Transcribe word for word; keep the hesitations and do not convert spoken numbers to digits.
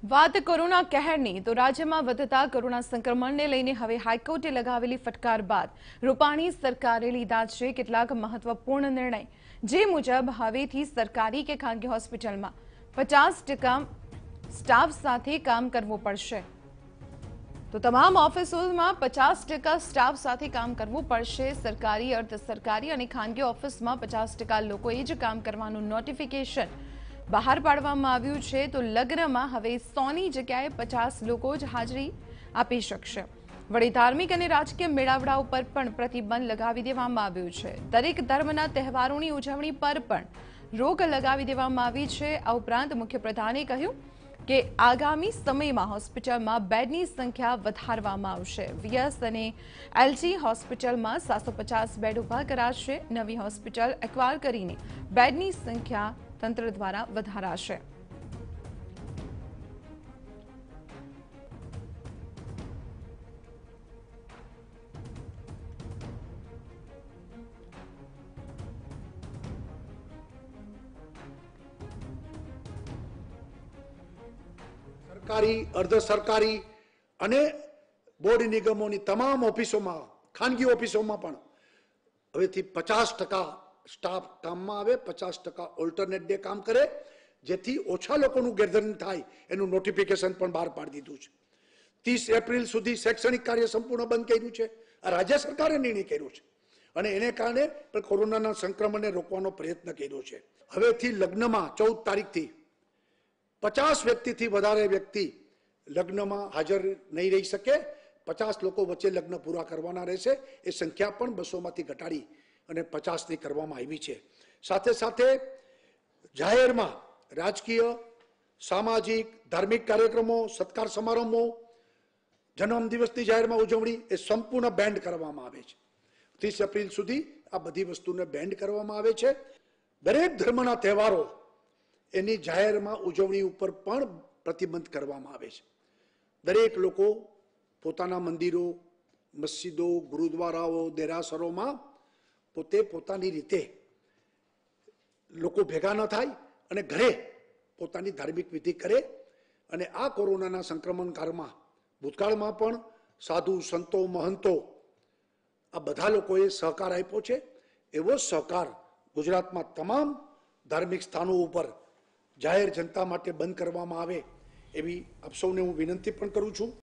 વાત કોરોના કહેરની તો રાજ્યમાં વધતા કોરોના સંક્રમણને લઈને હવે હાઈકોર્ટે લગાવેલી ફટકાર બાદ રૂપાણી સરકારે લીધા છે કેટલાક મહત્વપૂર્ણ નિર્ણય, જે મુજબ હવેથી સરકારી કે ખાનગી હોસ્પિટલમાં પચાસ ટકા સ્ટાફ સાથે કામ કરવું પડશે। તો તમામ ઓફિસોમાં પચાસ ટકા સ્ટાફ સાથે કામ કરવું પડશે। સરકારી, અર્ધ સરકારી અને ખાનગી ઓફિસમાં પચાસ ટકા લોકોએ જ કામ કરવાનું નોટિફિકેશન બહાર પાડવામાં આવ્યું છે। તો લગ્નમાં હવે સોની જગ્યાએ પચાસ લોકો જ હાજરી આપી શકશે। વળી ધાર્મિક અને રાજકીય મેળાવડા ઉપર પણ પ્રતિબંધ લગાવી દેવામાં આવ્યું છે। દરેક ધર્મના તહેવારોની ઉજવણી પર પણ રોક લગાવી દેવામાં આવી છે। આ ઉપરાંત મુખ્યપ્રધાને કહ્યું કે આગામી સમયમાં હોસ્પિટલમાં બેડની સંખ્યા વધારવામાં આવશે। વીએસ અને એલજી હોસ્પિટલમાં સાતસો પચાસ બેડ ઉભા કરાશે। નવી હોસ્પિટલ એક્વાયર કરીને બેડની સંખ્યા તંત્ર દ્વારા વધારાશે। सरकारी, अर्ध सरकारी અને બોર્ડ નિગમોની તમામ ઓફિસોમાં, ખાનગી ઓફિસોમાં પણ હવેથી પચાસ ટકા સ્ટાફ કામમાં આવે, પચાસ ટકા ઓલ્ટરનેટ ડે કામ કરે, જેથી ઓછા લોકોનું ગેધરિંગ થાય એનું નોટિફિકેશન પણ બહાર પાડી દીધું છે। ત્રીસ એપ્રિલ સુધી શૈક્ષણિક કાર્ય સંપૂર્ણ બંધ કર્યું છે। આ રાજ્ય સરકારે નિર્ણય કર્યો છે અને એને કારણે પણ કોરોનાના સંક્રમણને રોકવાનો પ્રયત્ન કર્યો છે। હવેથી લગ્નમાં ચૌદ તારીખથી પચાસ વ્યક્તિથી વધારે વ્યક્તિ લગ્નમાં હાજર નહીં રહી શકે। પચાસ લોકો વચ્ચે લગ્ન પૂરા કરવાના રહેશે। એ સંખ્યા પણ બસોમાંથી ઘટાડી અને પચાસની કરવામાં આવી છે। સાથે સાથે જાહેરમાં રાજકીય, સામાજિક, ધાર્મિક કાર્યક્રમો, સત્કાર સમારંભો, જન્મદિવસની જાહેરમાં ઉજવણી એ સંપૂર્ણ બેન્ડ કરવામાં આવે છે। ત્રીસ એપ્રિલ સુધી આ બધી વસ્તુને બેન્ડ કરવામાં આવે છે। દરેક ધર્મના તહેવારો એની જાહેરમાં ઉજવણી ઉપર પણ પ્રતિબંધ કરવામાં આવે છે। દરેક લોકો પોતાના મંદિરો, મસ્જિદો, ગુરુદ્વારાઓ, દેરાસરોમાં પોતે પોતાની રીતે લોકો ભેગા ન થાય અને ઘરે પોતાની ધાર્મિક વિધિ કરે। અને આ કોરોનાના સંક્રમણ કાળમાં ભૂતકાળમાં પણ સાધુ, સંતો, મહંતો આ બધા લોકોએ સહકાર આપ્યો છે। એવો સહકાર ગુજરાતમાં તમામ ધાર્મિક સ્થાનો ઉપર જાહેર જનતા માટે બંધ કરવામાં આવે એવી આપ સૌને હું વિનંતી પણ કરું છું।